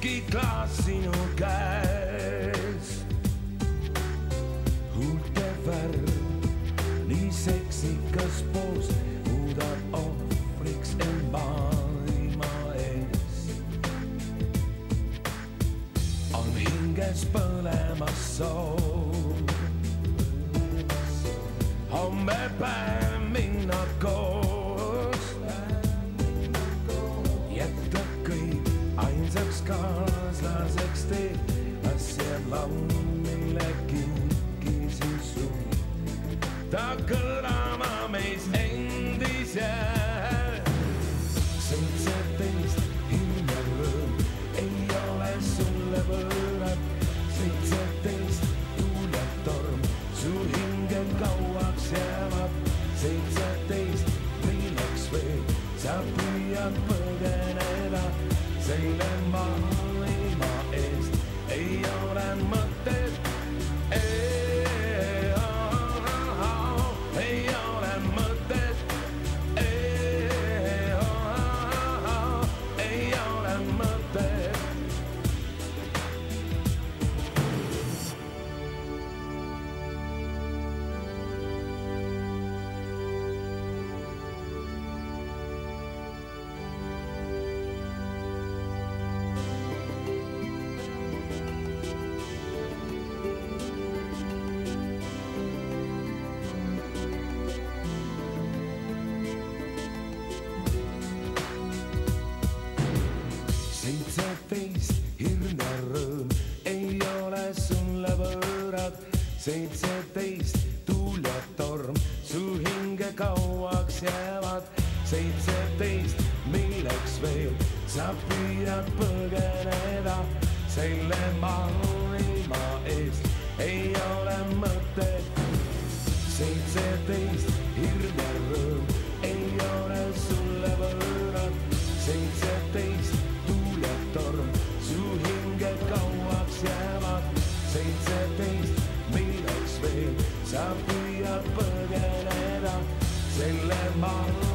viskiklaas sinu käes. huulte värv, nii seksikas poos muudab ohvriks end maailma ees. on hinges põlemas soov, homme päev minna koos. jätta kõik ainsaks kaaslaseks teed, las jääb laul, mille kinkisin sulle. ta kõlama meis endis jääb. 17 hirm ja rõõm ei ole sulle võõrad. 17 tuul ja torm su hinge kauaks jäävad. 17 milleks veel sa püüad põgeneda. selle maailma eest ei ole mõtet. ei ole mõtet. ei ole mõtet. hirm ja rõõm ei ole sulle võõrad. 17 tuul ja torm su hinge kauaks jäävad. 17 milleks veel sa püüad põgeneda. selle maailma eest ei ole mõtet. 17 hirm ja rõõm ei ole sulle võõrad. 17 tuul ja torm su hinge kauaks jäävad. 17 milleks veel sa püüad põgeneda. selle maailma